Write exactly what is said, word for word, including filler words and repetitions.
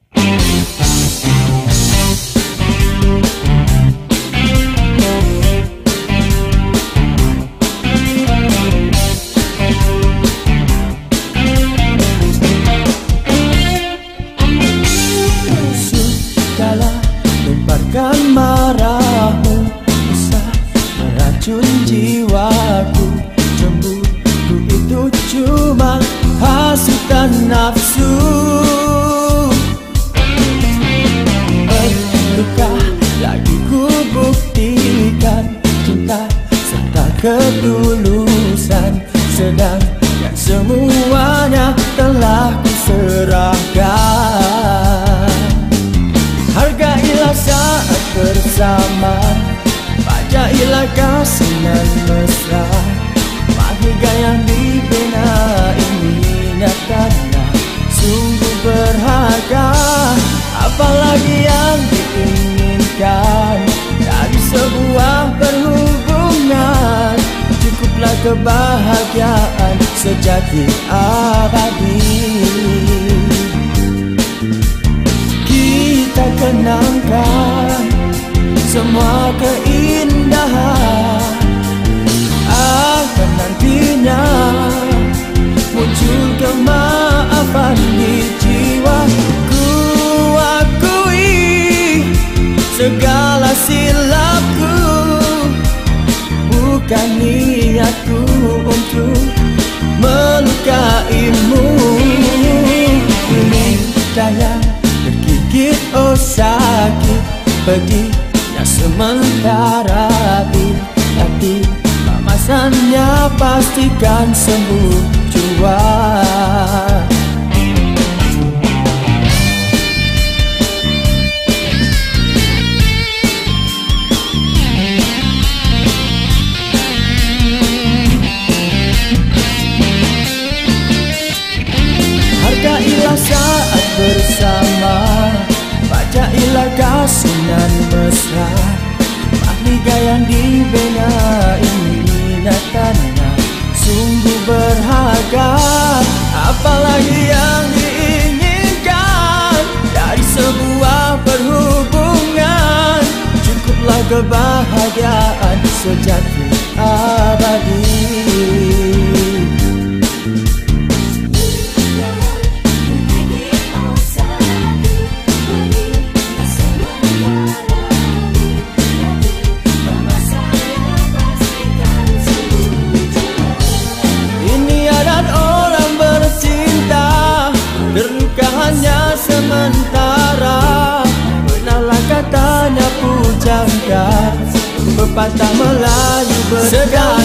Lemparkan marahmu, bisa meracun jiwaku. Cemburu itu cuma hasutan nafsu. Perlukah lagi ku buktikan cinta serta ketulusan, sedang yang semuanya telah ku serahkan. Hargailah saat bersama, pajailah kasih nan mesra. Mahligai yang dibina ini nyatanya sungguh berharga. Apalagi yang diinginkan dari sebuah perhubungan? Cukuplah kebahagiaan sejati abadi. Kita kenangkan semua keindahan, akan nantinya muncul kemaafan di jiwa. Ku akui segala silapku, bukan niatku untuk melukaimu. Lidah yang tergigit, oh sakit pedihnya sementara, tapi kemasannya pastikan sembuh jua. Hargailah saat bersama, pajailah kasih nan mesra. Mahligai yang dibina ini nyatanya sungguh berharga. Apalagi yang diinginkan dari sebuah perhubungan? Cukuplah kebahagiaan sejati abadi. Hanya sementara, benarlah katanya pujangga, pepatah Melayu berkata,